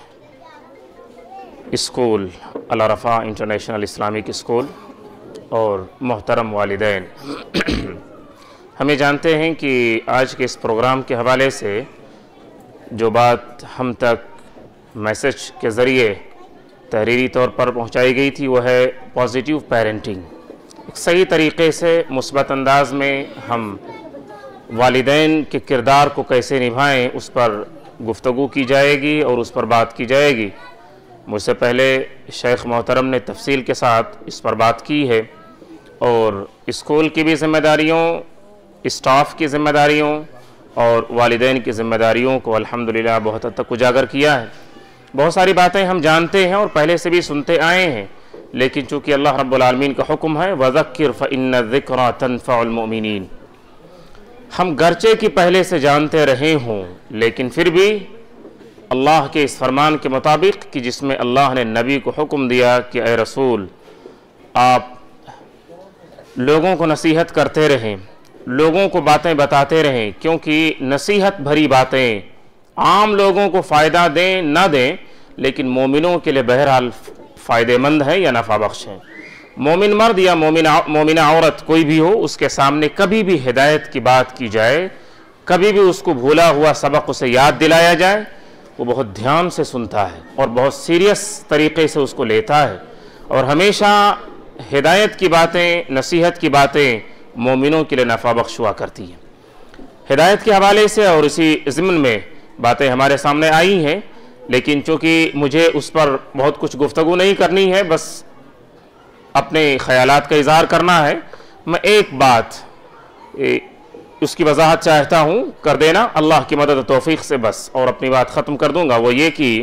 school Al Rafa international Islamic school और मोहतरम वालिदैन, हमें जानते हैं कि आज के इस प्रोग्राम के हवाले से जो बात हम तक मैसेज के ज़रिए तहरीरी तौर पर पहुंचाई गई थी वो है पॉजिटिव पेरेंटिंग। एक सही तरीक़े से मुस्बत अंदाज में हम वालिदैन के किरदार को कैसे निभाएं उस पर गुफ्तगू की जाएगी और उस पर बात की जाएगी। मुझसे पहले शेख मोहतरम ने तफसील के साथ इस पर बात की है और स्कूल की भी ज़िम्मेदारियों, स्टाफ की ज़िम्मेदारियों और वालिदैन की ज़िम्मेदारियों को अल्हम्दुलिल्लाह बहुत हद तक उजागर किया है। बहुत सारी बातें हम जानते हैं और पहले से भी सुनते आए हैं, लेकिन चूँकि अल्लाह रब्बुल आलमीन का हुक्म है वज़क्किर फ़इन्न ज़िक्रा तनफ़उल मुमिनीन, हम गर्चे की पहले से जानते रहे हों, लेकिन फिर भी अल्लाह के इस फरमान के मुताबिक कि जिसमें अल्लाह ने नबी को हुक्म दिया कि ए रसूल आप लोगों को नसीहत करते रहें, लोगों को बातें बताते रहें, क्योंकि नसीहत भरी बातें आम लोगों को फ़ायदा दें ना दें, लेकिन मोमिनों के लिए बहरहाल फ़ायदेमंद है या नफ़ा बख्श है। मोमिन मर्द या मोमिना औरत कोई भी हो, उसके सामने कभी भी हिदायत की बात की जाए, कभी भी उसको भूला हुआ सबक उसे याद दिलाया जाए, वो बहुत ध्यान से सुनता है और बहुत सीरियस तरीक़े से उसको लेता है। और हमेशा हिदायत की बातें, नसीहत की बातें मोमिनों के लिए नफ़ा बख्श हुआ करती हैं। हिदायत के हवाले से और इसी ज़िम्न में बातें हमारे सामने आई हैं, लेकिन चूँकि मुझे उस पर बहुत कुछ गुफ्तगू नहीं करनी है, बस अपने ख़यालात का इज़हार करना है। मैं एक बात उसकी वजाहत चाहता हूँ कर देना अल्लाह की मदद तौफीक से बस, और अपनी बात ख़त्म कर दूँगा। वो ये कि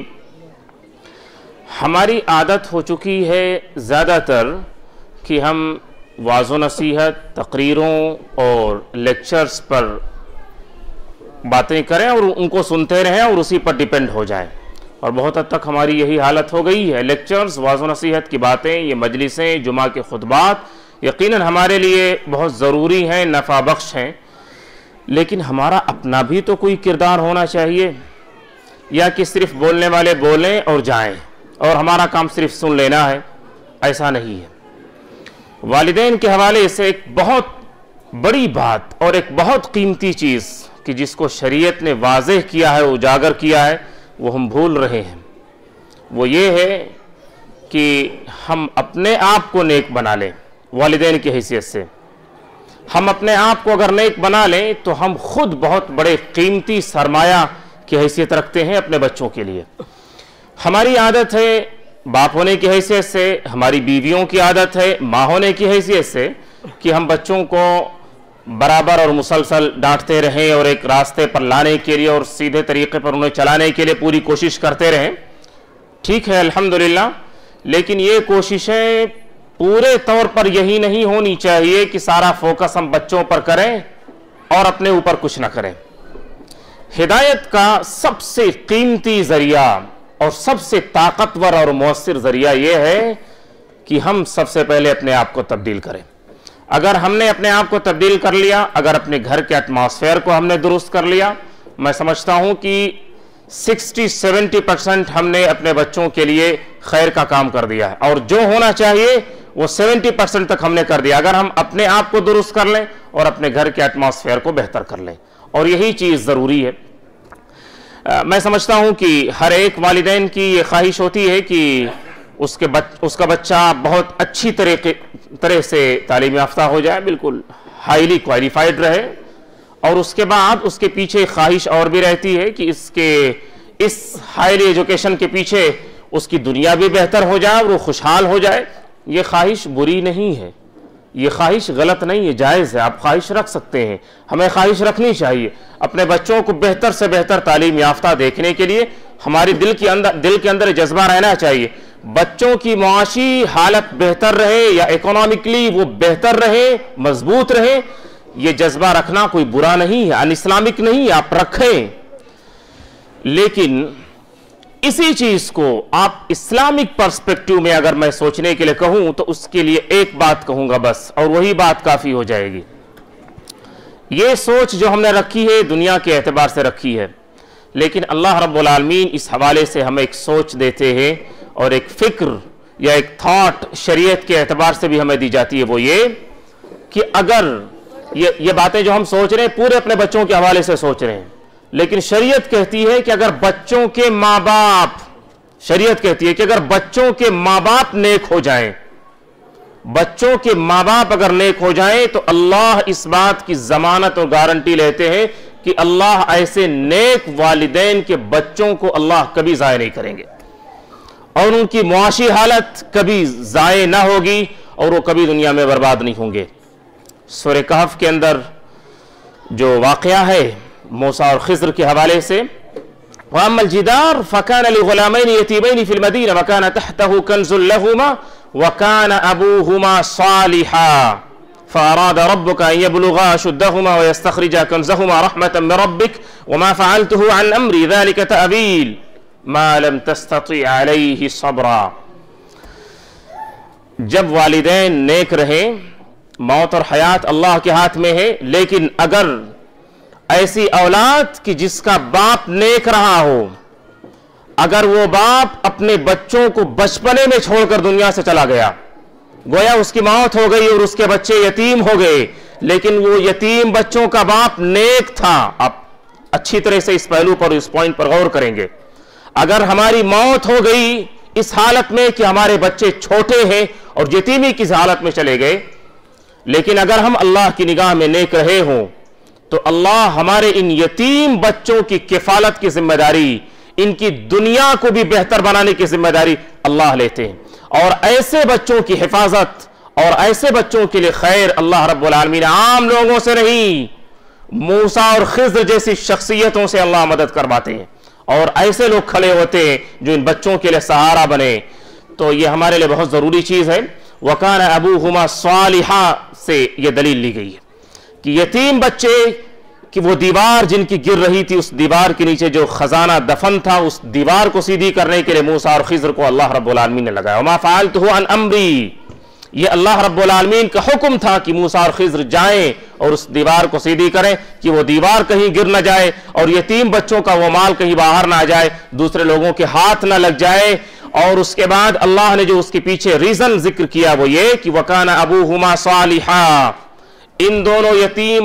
हमारी आदत हो चुकी है ज़्यादातर कि हम वाज़ो नसीहत, तकरीरों और लेक्चर्स पर बातें करें और उनको सुनते रहें और उसी पर डिपेंड हो जाएं, और बहुत हद तक हमारी यही हालत हो गई है। लेक्चर्स, वाज़ो नसीहत की बातें, ये मजलिसें, जुमा के खुतबात, یقیناً ہمارے لیے بہت ضروری ہیں، نفع بخش ہیں، لیکن ہمارا اپنا بھی تو کوئی کردار ہونا چاہیے، یا کہ صرف بولنے والے بولیں اور جائیں اور ہمارا کام صرف سن لینا ہے؟ ایسا نہیں ہے۔ والدین کے حوالے سے ایک بہت بڑی بات اور ایک بہت قیمتی چیز کہ جس کو شریعت نے واضح کیا ہے، اجاگر کیا ہے، وہ ہم بھول رہے ہیں، وہ یہ ہے کہ ہم اپنے آپ کو نیک بنا لیں۔ والدین کی حیثیت سے ہم اپنے آپ کو اگر نیک بنا لیں تو ہم خود بہت بڑے قیمتی سرمایہ کی حیثیت رکھتے ہیں اپنے بچوں کے لیے۔ ہماری عادت ہے باپ ہونے کی حیثیت سے، ہماری بیویوں کی عادت ہے ماں ہونے کی حیثیت سے کہ ہم بچوں کو برابر اور مسلسل ڈانٹتے رہیں اور ایک راستے پر لانے کے لیے اور سیدھے طریقے پر انہیں چلانے کے لیے پوری کوشش کرتے رہیں۔ ٹھیک ہے الحمدللہ، لیکن یہ کوششیں پورے طور پر یہی نہیں ہونی چاہیے کہ سارا فوکس ہم بچوں پر کریں اور اپنے اوپر کچھ نہ کریں۔ ہدایت کا سب سے قیمتی ذریعہ اور سب سے طاقتور اور مؤثر ذریعہ یہ ہے کہ ہم سب سے پہلے اپنے آپ کو تبدیل کریں۔ اگر ہم نے اپنے آپ کو تبدیل کر لیا، اگر اپنے گھر کے ایٹماسفیئر کو ہم نے درست کر لیا، میں سمجھتا ہوں کہ 60-70% ہم نے اپنے بچوں کے لیے خیر کا کام کر دیا ہے، اور جو ہونا چاہیے وہ 70% تک ہم نے کر دیا اگر ہم اپنے آپ کو درست کر لیں اور اپنے گھر کے ایٹماسفیئر کو بہتر کر لیں، اور یہی چیز ضروری ہے۔ میں سمجھتا ہوں کہ ہر ایک والدین کی یہ خواہش ہوتی ہے کہ اس کا بچہ بہت اچھی طرح سے تعلیم یافتہ ہو جائے، بالکل ہائیلی کوالیفائڈ رہے، اور اس کے بعد اس کے پیچھے خواہش اور بھی رہتی ہے کہ اس ہائیلی ایجوکیشن کے پیچھے اس کی دنیا بھی بہتر ہو جائے اور وہ خوشحال ہو جائے۔ یہ خواہش بری نہیں ہے، یہ خواہش غلط نہیں ہے، جائز ہے، آپ خواہش رکھ سکتے ہیں، ہمیں خواہش رکھنی چاہیے۔ اپنے بچوں کو بہتر سے بہتر تعلیم یافتہ دیکھنے کے لیے ہماری دل کے اندر جذبہ رہنا چاہیے، بچوں کی معاشی حالت بہتر رہے یا اکنامکلی وہ بہتر رہے، مضبوط رہے، یہ جذبہ رکھنا کوئی برا نہیں ہے، ان اسلامک نہیں ہے، آپ رکھیں، لیکن اسی چیز کو آپ اسلامک پرسپیکٹیو میں اگر میں سوچنے کے لیے کہوں تو اس کے لیے ایک بات کہوں گا بس، اور وہی بات کافی ہو جائے گی۔ یہ سوچ جو ہم نے رکھی ہے دنیا کے اعتبار سے رکھی ہے، لیکن اللہ رب العالمین اس حوالے سے ہمیں ایک سوچ دیتے ہیں اور ایک فکر یا ایک تھاٹ شریعت کے اعتبار سے بھی ہمیں دی جاتی ہے، وہ یہ کہ اگر یہ باتیں جو ہم سوچ رہے ہیں پورے اپنے بچوں کے حوالے سے سوچ رہے ہیں، لیکن شریعت کہتی ہے کہ اگر بچوں کے ماں باپ نیک ہو جائیں، بچوں کے ماں باپ اگر نیک ہو جائیں تو اللہ اس بات کی ضمانت اور گارنٹی لیتے ہیں کہ اللہ ایسے نیک والدین کے بچوں کو اللہ کبھی ضائع نہیں کریں گے، اور ان کی معاشی حالت کبھی ضائع نہ ہوگی اور وہ کبھی دنیا میں برباد نہیں ہوں گے۔ سورہ کہف کے اندر جو واقعہ ہے موسیٰ اور خضر کے حوالے سے، وَأَمَّا الْجِدَارُ فَكَانَ لِغُلَامَيْنِ يَتِيمَيْنِ فِي الْمَدِينَةِ وَكَانَ تَحْتَهُ كَنْزٌ لَهُمَا وَكَانَ أَبُوهُمَا صَالِحًا فَأَرَادَ رَبُّكَ أَن يَبْلُغَا أَشُدَّهُمَا وَيَسْتَخْرِجَا كَنْزَهُمَا رَحْمَةً مِّن رَّبِّكَ وَمَا فَعَلْتُهُ عَنْ أَمْرِي ذَلِكَ تَأْوِيلُ مَا لَمْ تَسْتَطِعْ عَلَيْهِ صَبْرًا۔ جب والدین نیک رہیں، موت اور حیات اللہ کے ہاتھ میں ہے، لیکن اگر ایسی اولاد کہ جس کا باپ نیک رہا ہو، اگر وہ باپ اپنے بچوں کو بچپنے میں چھوڑ کر دنیا سے چلا گیا، گویا اس کی موت ہو گئی اور اس کے بچے یتیم ہو گئے، لیکن وہ یتیم بچوں کا باپ نیک تھا۔ آپ اچھی طرح سے اس پہلو پر، اس پوائنٹ پر غور کریں گے۔ اگر ہماری موت ہو گئی اس حالت میں کہ ہمارے بچے چھوٹے ہیں اور یتیمی کی حالت میں چلے گئے، لیکن اگر ہم اللہ کی نگاہ میں نیک رہے ہوں تو اللہ ہمارے ان یتیم بچوں کی کفالت کی ذمہ داری، ان کی دنیا کو بھی بہتر بنانے کی ذمہ داری اللہ لیتے ہیں، اور ایسے بچوں کی حفاظت اور ایسے بچوں کے لیے خیر اللہ رب العالمین عام لوگوں سے نہیں، موسیٰ اور خضر جیسی شخصیتوں سے اللہ مدد کرواتے ہیں، اور ایسے لوگ کھڑے ہوتے ہیں جو ان بچوں کے لیے سہارا بنے۔ تو یہ ہمارے لیے بہت ضروری چیز ہے۔ وَكَانَ أَبُوهُمَا صَالِحًا سے یہ دلیل لی گئی ہے کہ یتیم بچے کہ وہ دیوار جن کی گر رہی تھی، اس دیوار کے نیچے جو خزانہ دفن تھا، اس دیوار کو سیدھی کرنے کے لیے موسیٰ اور خضر کو اللہ رب العالمین نے لگایا۔ وَمَا فَعَلْتُهُ عَنْ أَمْرِي، یہ اللہ رب العالمین کا حکم تھا کہ موسیٰ اور خضر جائیں اور اس دیوار کو سیدھی کریں کہ وہ دیوار کہیں گر نہ جائے اور یتیم بچوں کا وہ مال کہیں باہر نہ آ جائے، دوسرے لوگوں کے ہاتھ نہ لگ جائے۔ اور اس کے بعد اللہ نے جو اس کے پیچھے ریزن ذکر کیا وہ یہ کہ وَكَانَ أَبُوهُمَا صَالِحًا، ان دونوں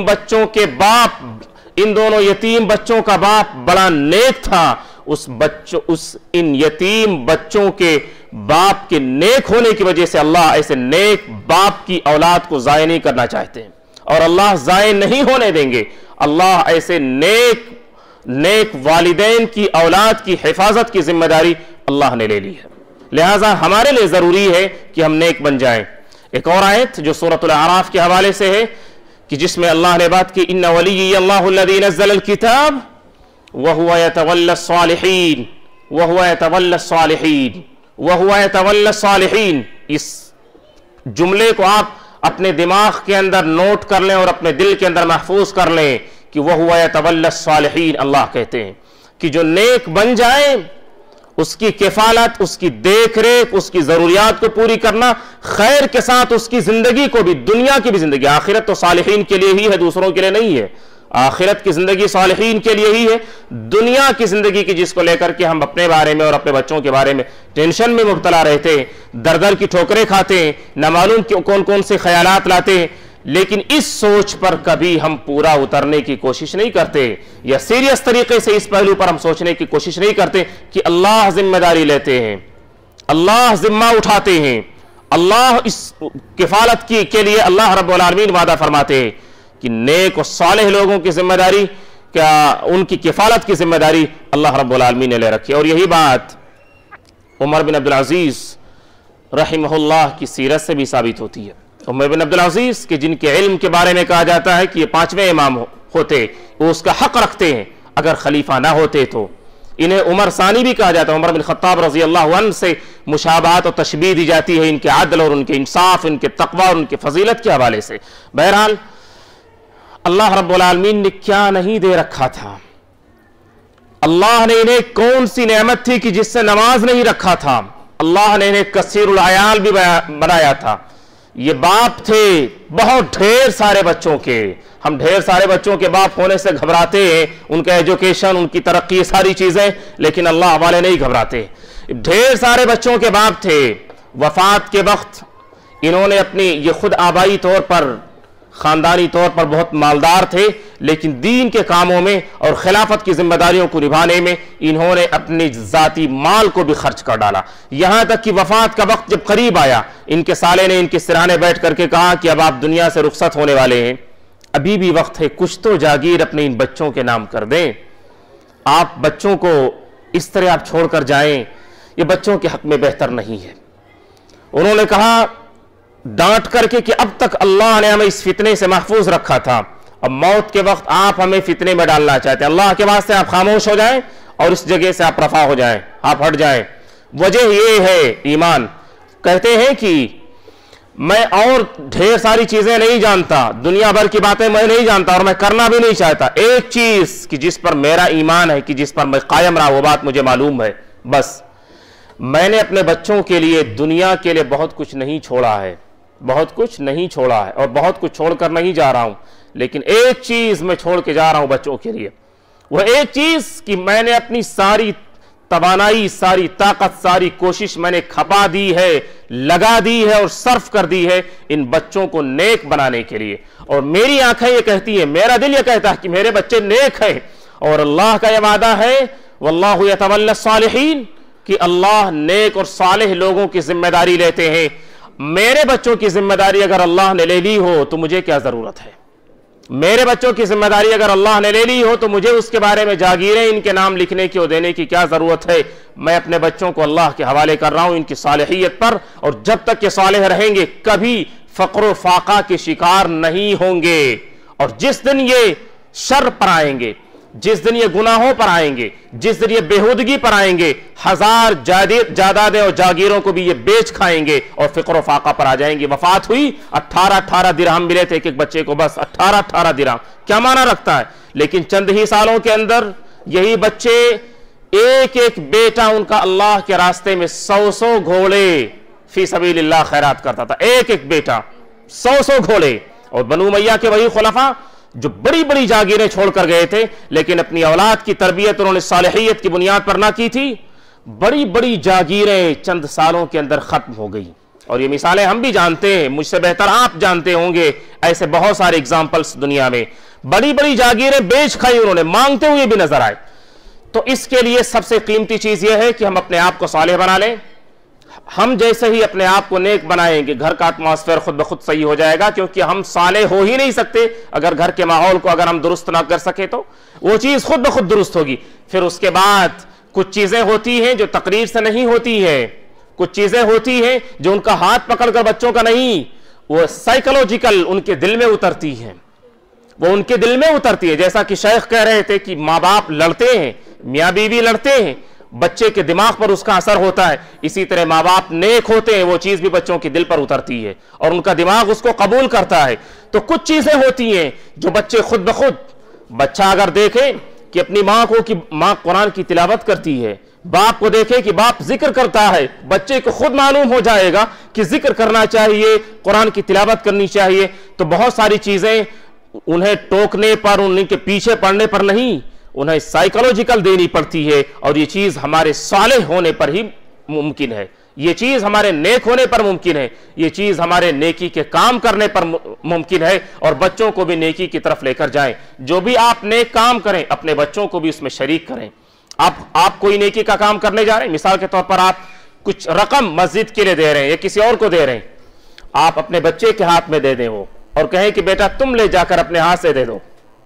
یتیم بچوں کا باپ بڑا نیک تھا۔ ان یتیم بچوں کے باپ کے نیک ہونے کی وجہ سے اللہ ایسے نیک باپ کی اولاد کو ضائع نہیں کرنا چاہتے ہیں، اور اللہ ضائع نہیں ہونے دیں گے۔ اللہ ایسے نیک والدین کی اولاد کی حفاظت کی ذمہ داری اللہ نے لے لی ہے، لہٰذا ہمارے لیے ضروری ہے کہ ہم نیک بن جائیں۔ ایک اور آیت جو سورۃ الاعراف کے حوالے سے ہے کہ جس میں اللہ نے بات کی ان ولی اللہ الذی نزل الکتاب وهو يتولى الصالحین وهو يتولى الصالحین وهو يتولى الصالحین، اس جملے کو آپ اپنے دماغ کے اندر نوٹ کر لیں اور اپنے دل کے اندر محفوظ کر لیں کہ وهو يتولى الصالحین، اللہ کہتے ہیں کہ جو نیک بن جائیں اس کی کفالت، اس کی دیکھ ریکھ، اس کی ضروریات کو پوری کرنا، خیر کے ساتھ اس کی زندگی کو بھی، دنیا کی بھی زندگی، آخرت تو صالحین کے لیے ہی ہے، دوسروں کے لیے نہیں ہے، آخرت کی زندگی صالحین کے لیے ہی ہے۔ دنیا کی زندگی کی جس کو لے کر کے ہم اپنے بارے میں اور اپنے بچوں کے بارے میں ٹینشن میں مبتلا رہتے ہیں، در کی ٹھوکریں کھاتے ہیں، نہ معلوم کون کون سے خیالات لاتے ہیں، لیکن اس سوچ پر کبھی ہم پورا اترنے کی کوشش نہیں کرتے، یا سیریس طریقے سے اس پہلو پر ہم سوچنے کی کوشش نہیں کرتے کہ اللہ ذمہ داری لیتے ہیں، اللہ ذمہ اٹھاتے ہیں، اللہ اس کفالت کے لیے اللہ رب العالمین وعدہ فرماتے ہیں کہ نیک و صالح لوگوں کی ذمہ داری، کیا ان کی کفالت کی ذمہ داری اللہ رب العالمین نے لے رکھی۔ اور یہی بات عمر بن عبدالعزیز رحمہ اللہ کی سیرت سے بھی ثابت ہوتی ہے۔ عمر بن عبدالعزیز کہ جن کے علم کے بارے میں کہا جاتا ہے کہ یہ 5ویں امام ہوتے، وہ اس کا حق رکھتے ہیں، اگر خلیفہ نہ ہوتے تو انہیں عمر ثانی بھی کہا جاتا ہے۔ عمر بن خطاب رضی اللہ عنہ سے مشابہت اور تشبیہ دی جاتی ہے ان کے عدل اور ان کے انصاف، ان کے تقوی اور ان کے فضیلت کے حوالے سے۔ بہرحال اللہ رب العالمین نے کیا نہیں دے رکھا تھا، اللہ نے انہیں کون سی نعمت تھی کہ جس سے نواز نہیں رکھا تھا، اللہ نے انہیں کثیر العیال بھی بنایا تھا۔ یہ باپ تھے بہت ڈھیر سارے بچوں کے، ہم ڈھیر سارے بچوں کے باپ ہونے سے گھبراتے ہیں، ان کا ایجوکیشن، ان کی ترقی، ساری چیزیں، لیکن اللہ والے نہیں گھبراتے۔ ڈھیر سارے بچوں کے باپ تھے، وفات کے وقت انہوں نے اپنی، یہ خود آبائی طور پر، خاندانی طور پر بہت مالدار تھے، لیکن دین کے کاموں میں اور خلافت کی ذمہ داریوں کو نبھانے میں انہوں نے اپنی ذاتی مال کو بھی خرچ کر ڈالا، یہاں تک کہ وفات کا وقت جب قریب آیا، ان کے سالے نے ان کے سرانے بیٹھ کر کے کہا کہ اب آپ دنیا سے رخصت ہونے والے ہیں، ابھی بھی وقت ہے، کچھ تو جاگیر اپنے ان بچوں کے نام کر دیں، آپ بچوں کو اس طرح آپ چھوڑ کر جائیں، یہ بچوں کے حق میں بہتر نہیں ہے۔ انہوں نے کہا ڈانٹ کر کے کہ اب تک اللہ نے ہمیں اس فتنے سے محفوظ رکھا تھا، اب موت کے وقت آپ ہمیں فتنے میں ڈالنا چاہتے ہیں، اللہ کے واسطے آپ خاموش ہو جائیں اور اس جگہ سے آپ رفع ہو جائیں، آپ ہٹ جائیں۔ وجہ یہ ہے ایمان، کہتے ہیں کہ میں اور ڈھیر ساری چیزیں نہیں جانتا، دنیا بھر کی باتیں میں نہیں جانتا اور میں کرنا بھی نہیں چاہتا، ایک چیز کہ جس پر میرا ایمان ہے، کہ جس پر میں قائم رہا، وہ بات مجھے معلوم ہے، بس میں نے اپنے بچوں کے لیے، دنیا کے لیے بہت کچھ نہیں چھوڑا ہے، بہت کچھ نہیں چھوڑا ہے، اور بہت کچھ چھوڑ کر نہیں جا رہا ہوں، لیکن ایک چیز میں چھوڑ کے جا رہا ہوں بچوں کے لیے، وہ ایک چیز کہ میں نے اپنی ساری توانائی، ساری طاقت، ساری کوشش میں نے کھپا دی ہے، لگا دی ہے اور صرف کر دی ہے ان بچوں کو نیک بنانے کے لیے، اور میری آنکھیں یہ کہتی ہیں، میرا دل یہ کہتا ہے کہ میرے بچے نیک ہیں، اور اللہ کا یہ وعدہ ہے واللہ یتولی الصالحین کہ اللہ نیک اور صالح لوگوں کی ذمہ داری لیتے ہیں۔ میرے بچوں کی ذمہ داری اگر اللہ نے لے لی ہو تو مجھے کیا ضرورت ہے، میرے بچوں کی ذمہ داری اگر اللہ نے لے لی ہو تو مجھے اس کے بارے میں جاگیریں ان کے نام لکھنے کی اور دینے کی کیا ضرورت ہے۔ میں اپنے بچوں کو اللہ کے حوالے کر رہا ہوں ان کی صالحیت پر، اور جب تک یہ صالح رہیں گے کبھی فقر و فاقہ کے شکار نہیں ہوں گے، اور جس دن یہ شر پر آئیں گے، جس دن یہ گناہوں پر آئیں گے، جس دن یہ بےہودگی پر آئیں گے، 1000 جائیدادیں اور جاگیروں کو بھی یہ بیچ کھائیں گے اور فقر و فاقہ پر آ جائیں گے۔ وفات ہوئی، 18 درہم ملے تھے ایک بچے کو، بس 18 درہم، کیا معنی رکھتا ہے؟ لیکن چند ہی سالوں کے اندر یہی بچے ایک ایک بیٹا ان کا اللہ کے راستے میں 100 گھوڑے، फी सबीलिल्लाह खैरात करता था, एक एक बेटा, 100 घोड़े। और बनु उमैया के वही खुलफा जो बड़ी बड़ी जागीरें छोड़कर गए थे, लेकिन अपनी औलाद की तरबियत उन्होंने सालिहियत की बुनियाद पर ना की थी, बड़ी बड़ी जागीरें चंद सालों के अंदर खत्म हो गई। और ये मिसालें हम भी जानते हैं, मुझसे बेहतर आप जानते होंगे, ऐसे बहुत सारे एग्जाम्पल्स दुनिया में। बड़ी बड़ी जागीरें बेच खाई उन्होंने, मांगते हुए भी नजर आए। तो इसके लिए सबसे कीमती चीज यह है कि हम अपने आप को सालेह बना लें। हम जैसे ही अपने आप को नेक बनाएंगे, घर का एटमॉस्फेयर खुद ब खुद सही हो जाएगा, क्योंकि हम साले हो ही नहीं सकते अगर घर के माहौल को अगर हम दुरुस्त ना कर सके, तो वो चीज खुद ब खुद दुरुस्त होगी। फिर उसके बाद कुछ चीजें होती हैं जो तकरीर से नहीं होती है, कुछ चीजें होती हैं जो उनका हाथ पकड़कर बच्चों का नहीं, वो साइकोलॉजिकल उनके दिल में उतरती है, वो उनके दिल में उतरती है। जैसा कि शेख कह रहे थे कि माँ बाप लड़ते हैं, मियाँ बीवी लड़ते हैं, बच्चे के दिमाग पर उसका असर होता है। इसी तरह माँ बाप नेक होते हैं, वो चीज भी बच्चों के दिल पर उतरती है और उनका दिमाग उसको कबूल करता है। तो कुछ चीजें होती हैं जो बच्चे खुद ब खुद, बच्चा अगर देखे कि अपनी माँ को कि माँ कुरान की तिलावत करती है, बाप को देखे कि बाप जिक्र करता है, बच्चे को खुद मालूम हो जाएगा कि जिक्र करना चाहिए, कुरान की तिलावत करनी चाहिए। तो बहुत सारी चीजें उन्हें टोकने पर, उनके पीछे पड़ने पर नहीं, उन्हें साइकोलॉजिकल देनी पड़ती है। और ये चीज हमारे सालेह होने पर ही मुमकिन है, ये चीज हमारे नेक होने पर मुमकिन है, ये चीज हमारे नेकी के काम करने पर मुमकिन है। और बच्चों को भी नेकी की तरफ लेकर जाएं। जो भी आप नेक काम करें, अपने बच्चों को भी उसमें शरीक करें। आप कोई नेकी का काम करने जा रहे हैं, मिसाल के तौर पर आप कुछ रकम मस्जिद के लिए दे रहे हैं या किसी और को दे रहे हैं, आप अपने बच्चे के हाथ में दे दें वो, और कहें कि बेटा तुम ले जाकर अपने हाथ से दे दो,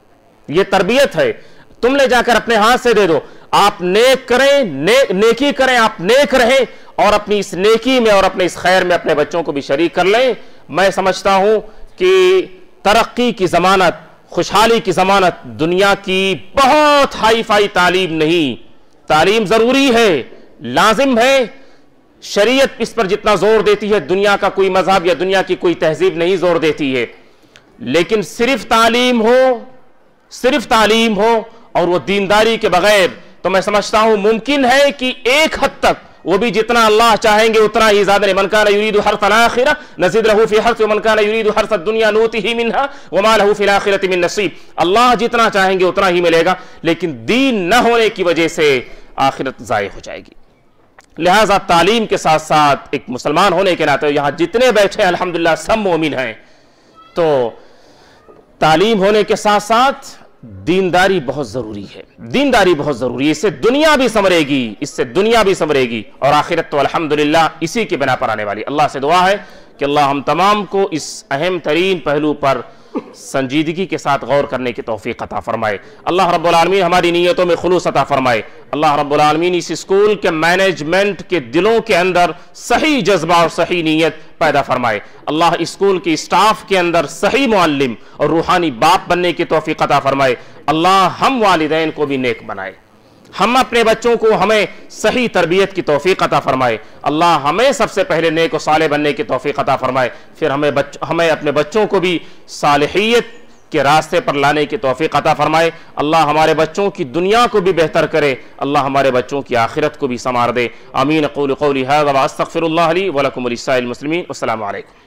ये तरबियत है, तुम ले जाकर अपने हाथ से दे दो। आप नेक करें, नेकी करें, आप नेक रहें और अपनी इस नेकी में और अपने इस खैर में अपने बच्चों को भी शरीक कर लें। मैं समझता हूं कि तरक्की की जमानत, खुशहाली की जमानत दुनिया की बहुत हाई फाई तालीम नहीं, तालीम जरूरी है, लाजिम है। शरीयत इस पर जितना जोर देती है दुनिया का कोई मजहब या दुनिया की कोई तहजीब नहीं जोर देती है। लेकिन सिर्फ तालीम हो और वो दीनदारी के बगैर, तो मैं समझता हूं मुमकिन है कि एक हद तक, वो भी जितना अल्लाह चाहेंगे उतना ही ज्यादा। मन कान युरीदु हर्सल आखिरह नज़िद लहू फी हर्सिही व मन कान युरीदु हर्सद दुनिया नूतिही मिन्हा व मा लहू फिल आखिरति मिन नसीब। अल्लाह जितना चाहेंगे उतना ही मिलेगा, लेकिन दीन न होने की वजह से आखिरत ज़ाय हो जाएगी। लिहाजा तालीम के साथ साथ एक मुसलमान होने के नाते, यहां जितने बैठे अल्हम्दुलिल्लाह सब मोमिन हैं, तो तालीम होने के साथ साथ दीनदारी बहुत जरूरी है, दीनदारी बहुत जरूरी है। इससे दुनिया भी संवरेगी, और आखिरत तो अल्हम्दुलिल्लाह इसी के बिना पर आने वाली। अल्लाह से दुआ है कि अल्लाह हम तमाम को इस अहम तरीन पहलू पर संजीदगी के साथ गौर करने की तौफीक अता फरमाए। अल्लाह रब्बुल आलमीन हमारी नीयतों में खुलूस अता फरमाए। अल्लाह रब्बुल आलमीन इस स्कूल के मैनेजमेंट के दिलों के अंदर सही जज्बा और सही नीयत पैदा फरमाए। अल्लाह इस स्कूल के स्टाफ के अंदर सही मुअल्लिम और रूहानी बाप बनने की तौफीक अता फरमाए। अल्लाह हम वालिदैन को भी नेक बनाए, हम अपने बच्चों को हमें सही तरबियत की तौफीक अता फरमाए। अल्लाह हमें सबसे पहले नेक और साले बनने की तौफीक अता फरमाए, फिर हमें अपने बच्चों को भी सालिहियत के रास्ते पर लाने की तौफीक अता फरमाए। अल्लाह हमारे बच्चों की दुनिया को भी बेहतर करे, अल्लाह हमारे बच्चों की आखिरत को भी संवार दे। आमीन। अक़ूलु क़ौली हाज़ा व अस्तग़फ़िरुल्लाह ली व लकुम व लिस्साइरिल मुस्लिमीन। अस्सलामु अलैकुम।